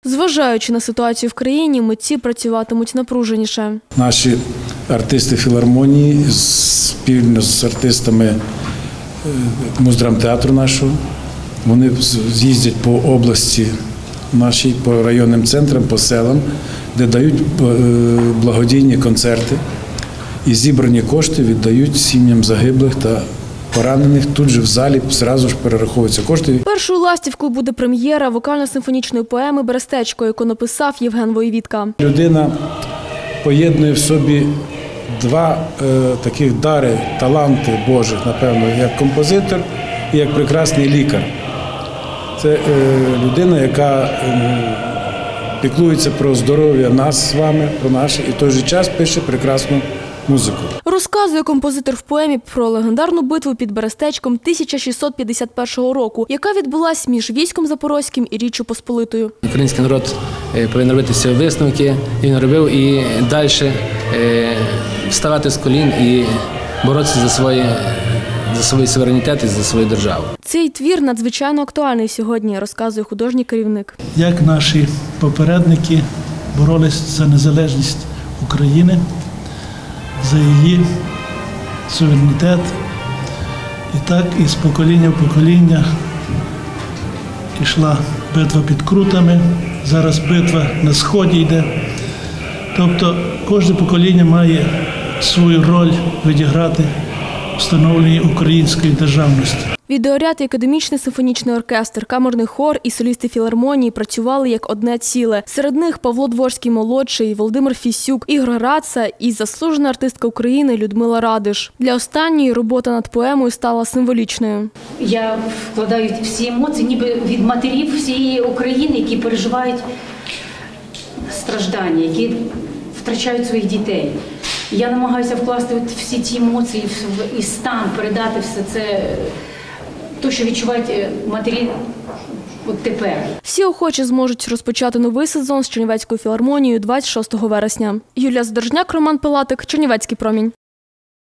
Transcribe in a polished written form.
Зважаючи на ситуацію в країні, митці працюватимуть напруженіше. Наші артисти філармонії спільно з артистами муздрамтеатру нашого, вони з'їздять по області нашій, по районним центрам, по селам, де дають благодійні концерти і зібрані кошти віддають сім'ям загиблих та поранених. Тут же в залі зразу ж перераховуються кошти. Першою ластівкою буде прем'єра вокально-симфонічної поеми «Берестечко», яку написав Євген Воєвідка. Людина поєднує в собі два таких дари, таланти Божих, напевно, як композитор і як прекрасний лікар. Це людина, яка піклується про здоров'я нас з вами, про наше, і в той же час пише прекрасну музику. Розказує композитор в поемі про легендарну битву під Берестечком 1651 року, яка відбулась між військом Запорозьким і Річчю Посполитою. Український народ повинен робити ці висновки, він робив і далі вставати з колін і боротися за свій суверенітет і за свою державу. Цей твір надзвичайно актуальний сьогодні, розказує художній керівник. Як наші попередники боролись за незалежність України, за її суверенітет. І так із покоління в покоління йшла битва під Крутами, зараз битва на Сході йде. Тобто кожне покоління має свою роль відіграти в встановленні української державності. Відеоряд і академічний симфонічний оркестр, камерний хор і солісти філармонії працювали як одне ціле. Серед них Павло Дворський-молодший, Володимир Фісюк, Ігор Граца і заслужена артистка України Людмила Радиш. Для останньої робота над поемою стала символічною. Я вкладаю всі емоції, ніби від матерів всієї України, які переживають страждання, які втрачають своїх дітей. Я намагаюся вкласти всі ці емоції і стан, передати все це, те, що відчувають матері от тепер. Всі охочі зможуть розпочати новий сезон з Чернівецькою філармонією 26 вересня. Юлія Задорожняк, Роман Пилатик, Чернівецький промінь.